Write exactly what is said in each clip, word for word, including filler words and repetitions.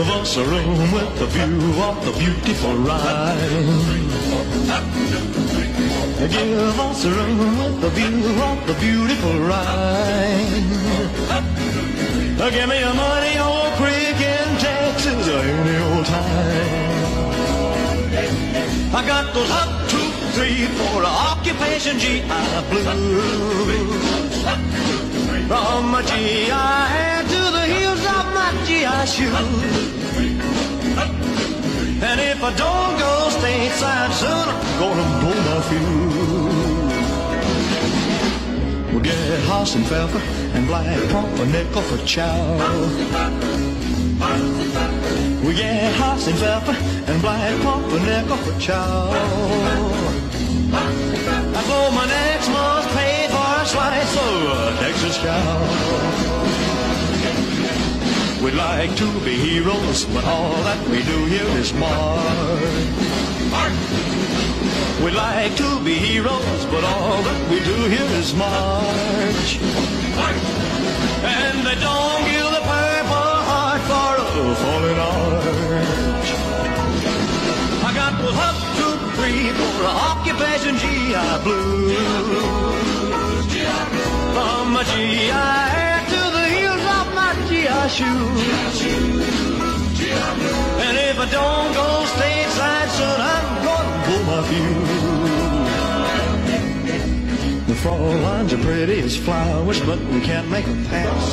Give us a room with a view of the beautiful Rhine. Give us a room with a view of the beautiful Rhine. Give me a money old creek in Texas any old time. I got those up, two, three, four occupation G I blues. From my G I head to the heels of my G I shoes. And if I don't go stateside soon, I'm gonna blow my fuse. We'll get Haas and Pfeffer and black pumpernickel for chow. We get Haas and Pfeffer and black pumpernickel for chow. I blow my next month's pay for a slice of Texas cow. We'd like to be heroes, but all that we do here is march. We'd like to be heroes, but all that we do here is march. And they don't give the Purple Heart for a fallen arch. I got those up, two, three, four occupation G I blues. From my G I head to the heels of my G I shoes. And if I don't go stateside soon, I'm gonna pull my fuse. The Fraulein's are pretty as flowers, but we can't make a pass.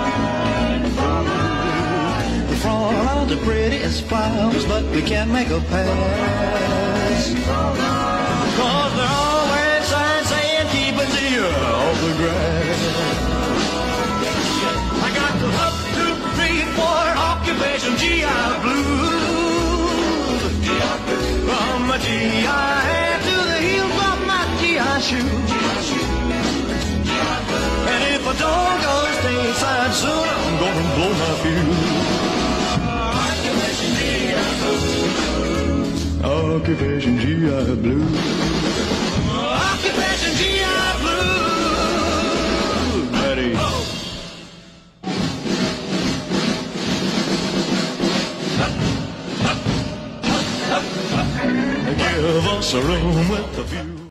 The Fraulein's are pretty as flowers, but we can't make a pass. Cause they're all wearing signs saying keep a deer off the grass. I got the up, two, three, four occupation G I blues. From my G I head to the heels of my G I shoes. And if I don't go stateside soon, I'm gonna blow my fuse. Occupation G I blues. Occupation G I blues. Ready. Give us a room with a view.